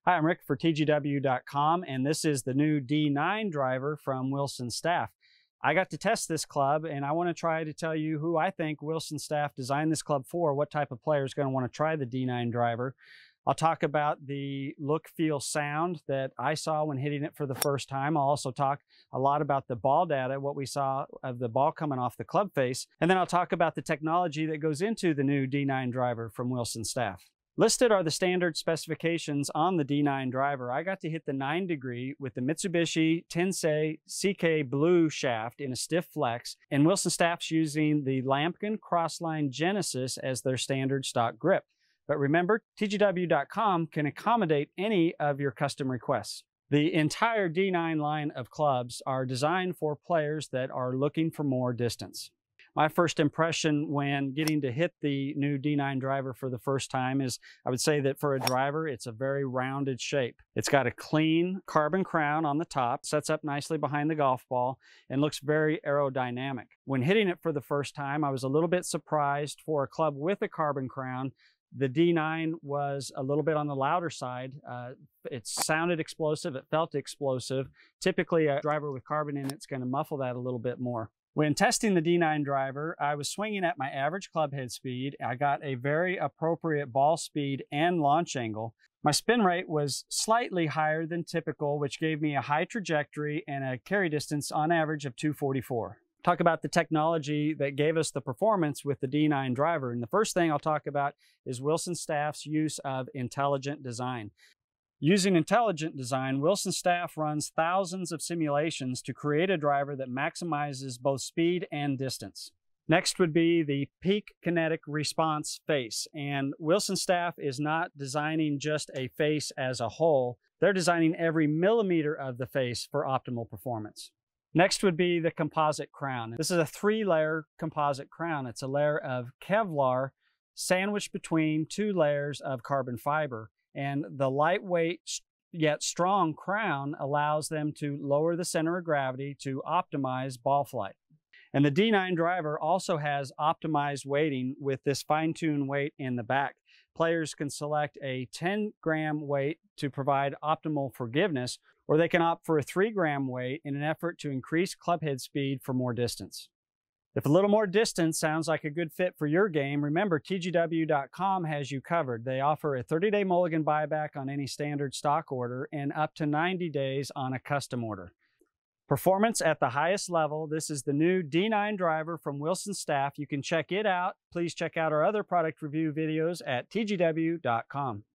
Hi, I'm Rick for TGW.com, and this is the new D9 driver from Wilson Staff. I got to test this club, and I want to try to tell you who I think Wilson Staff designed this club for, what type of player is going to want to try the D9 driver. I'll talk about the look, feel, sound that I saw when hitting it for the first time. I'll also talk a lot about the ball data, what we saw of the ball coming off the club face. And then I'll talk about the technology that goes into the new D9 driver from Wilson Staff. Listed are the standard specifications on the D9 driver. I got to hit the 9 degree with the Mitsubishi Tensei CK Blue shaft in a stiff flex, and Wilson Staff's using the Lampkin Crossline Genesis as their standard stock grip. But remember, TGW.com can accommodate any of your custom requests. The entire D9 line of clubs are designed for players that are looking for more distance. My first impression when getting to hit the new D9 driver for the first time is, I would say that for a driver, it's a very rounded shape. It's got a clean carbon crown on the top, sets up nicely behind the golf ball, and looks very aerodynamic. When hitting it for the first time, I was a little bit surprised for a club with a carbon crown. The D9 was a little bit on the louder side. It sounded explosive, it felt explosive. Typically, a driver with carbon in it's going to muffle that a little bit more. When testing the D9 driver, I was swinging at my average club head speed. I got a very appropriate ball speed and launch angle. My spin rate was slightly higher than typical, which gave me a high trajectory and a carry distance on average of 244. Talk about the technology that gave us the performance with the D9 driver. And the first thing I'll talk about is Wilson Staff's use of intelligent design. Using intelligent design, Wilson Staff runs thousands of simulations to create a driver that maximizes both speed and distance. Next would be the peak kinetic response face. And Wilson Staff is not designing just a face as a whole. They're designing every millimeter of the face for optimal performance. Next would be the composite crown. This is a 3-layer composite crown. It's a layer of Kevlar sandwiched between 2 layers of carbon fiber. And the lightweight yet strong crown allows them to lower the center of gravity to optimize ball flight. And the D9 driver also has optimized weighting with this fine-tuned weight in the back. Players can select a 10-gram weight to provide optimal forgiveness, or they can opt for a 3-gram weight in an effort to increase club head speed for more distance. If a little more distance sounds like a good fit for your game, remember TGW.com has you covered. They offer a 30-day mulligan buyback on any standard stock order and up to 90 days on a custom order. Performance at the highest level. This is the new D9 driver from Wilson Staff. You can check it out. Please check out our other product review videos at TGW.com.